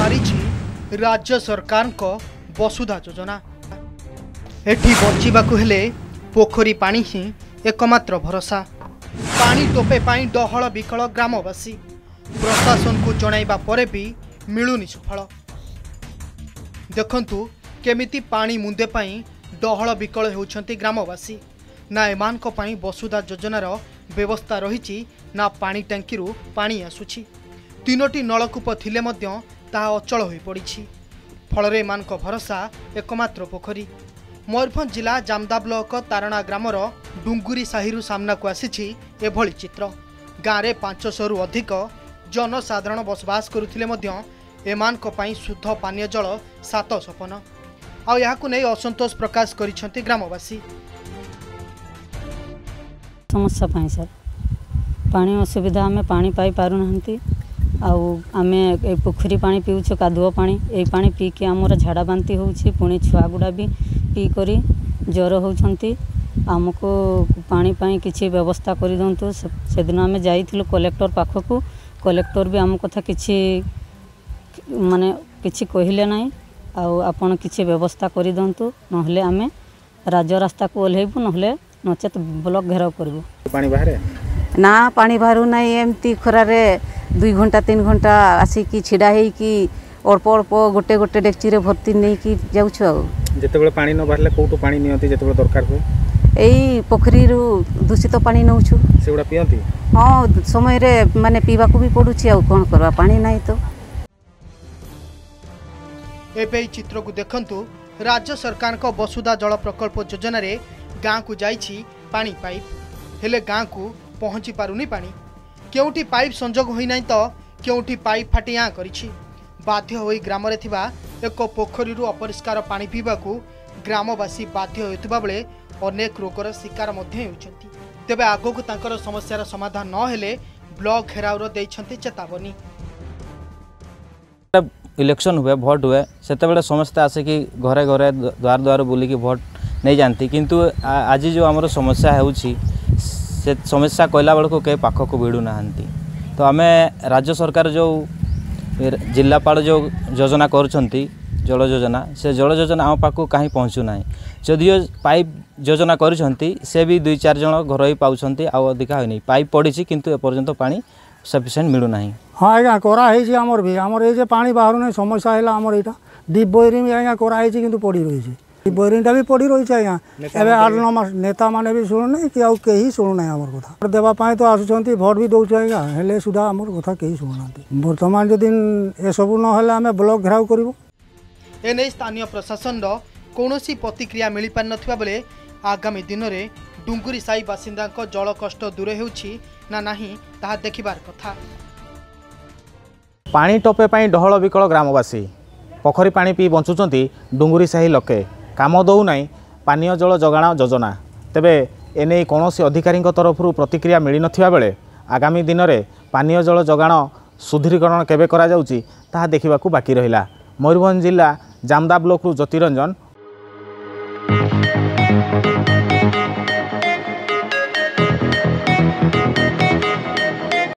सारी राज्य सरकार को वसुधा योजना। एठी बचिबाकु हेले पोखरी पानी ही एकमात्र भरोसा। पानी टोपे पाई डहल विकल ग्रामवासी प्रशासन को जणाइबा परे भी मिलुनी सुफल। देखंतु केमिति पानी मुंदे पाई डहल विकल होउछंती ग्रामवासी। ना एमानक पाई वसुधा योजनार व्यवस्था रही ना पानी टांकी पानी आसुछि। तीनोटी नलकूप थिले मध्य ताहा अचल होई पड़िछि। फलरे एमानक भरोसा एकमात्र पोखरी। मयूरभंज जिला जामदा ब्लॉक तारणा ग्रामर डुंगुरी साहिरु सामना को आसीछि एभली चित्र। गाँव में 500 रु अधिक जनसाधारण बसवास करुथिले मध्य एमानक पई शुद्ध पानीय जल 7 सपन। आ याकु नै असंतोष प्रकाश करिसंती ग्रामवासी। समस्या पाई सर पानी असुविधा आम पानी पाई पारु नहंती। आमे पोखरी पानी पीउछ कादुओ पानी ए पानी पी के आमर झाड़ा बांती होउछि। पुणी छुआ गुड़ा भी पी करी ज्वर होउछंती। आमको पानी पाई किछि व्यवस्था करि दंतु। से दिन आमे जाइथिलु कलेक्टर पाखकु। कलेक्टर भी आम कथा किछि माने किछि कहिले नाही। आपण किछि व्यवस्था करि दंतु नहले आमे राज्य रास्ता को ओल्हेबु नहले नचेत ब्लॉक घेराव करबु। पानी बाहरे ना पानी बाहरु नाही। एमती खरारे 2 घंटा 3 घंटा आसिकी छिड़ा हेकी अल्प अल्प गोटे गोटे डेक्ची रे भर्ती नहीं कि जाउछ। जेतेबेले पानी न बाहरले कोटो पानी नियंती जेतेबेले दरकार हो एई पोखरी रु दूषित पानी नउछु सेउडा पियंती। हां समय रे माने पीबा को भी पडुछि। आ कोन करबा पानी नाही तो एबे चित्र को देखंतु। राज्य सरकार को वसुधा जल प्रकल्प योजना रे गाँ को जाइछि पानी पाइप हेले गाँ को पहुँची पारुनी पानी। केउठी पाइप संजोग होई नाही तो केउठी पाइप फाटिया करिछि। बाध्य होई ग्राम रे थिबा एक पोखरी रु अपरिष्कार पानी पीबाकू ग्रामवासी बाध्य होइतबा बेले अनेक रोगर शिकार मध्य हेउछंती। तेबे आगोक तांकर समस्यार समाधान न हेले ब्लॉक घेराव देइछंती चेतावनी। इलेक्शन हुए भोट हुए सेतेबेले समस्या आसे कि घरे घरे द्वार द्वार बुली कि भोट नहीं जानती। किंतु आज जो आमर समस्या हेउछि से समस्या कहला बेलू कई पाखक भिड़ू ना। तो आम राज्य सरकार जो जिलापाल जो योजना करुँच जल योजना से जल योजना आम पाखक कहीं पहुँचू ना। जदियो पाइप योजना करुँच से भी 2-4 जन घर ही पाँच अधिका होनी। पाइप पड़ी किंतु एपर्यंत पानी सफिसीयंट मिलू ना। हाँ आज्ञा कराई आमर भी आमर ये पानी बाहर नहीं समस्या है आमर यहाँ डीप बोरिंग भी आज्ञा कराई किंतु पड़ी रही। बोरिंगटा भी पड़ी रही है। आज्ञा एवं 8-9 मास नेता मैंने भी शुणुना कि आउ कहीं शुणुना आमर कथा देवाई तो आसुँच भोट भी दौर आज्ञा हेले सुधा आमर कथा कहीं शुणुना। बर्तमान जदि एसबू ना ब्लॉक घेराव करूँ। एने स्थानीय प्रशासन कौनसी प्रतिक्रिया मिल पार नथिबा बेले आगामी दिन में डुंगुरी साई बासिंदा जल कष्ट दूर होउछि ना नाही ताहा देखिबार कथा। पानी टोपे पाई डहल विकल ग्रामवासी पोखरी पानी पी बंचुचंती डुंगुरी साही लोके काम दौ नाही पानीय जल जगाण योजना। तेबे एने कौनसी अधिकारी तरफ प्रतिक्रिया मिल नथिबा बेले आगामी दिन में पानीय जल जगाण सुदृढ़ीकरण केबे करा जाउछि ताहा देखिबाकू बाकी रहिला। मयूरभंज जिला जामदा ब्लॉक ज्योतिरंजन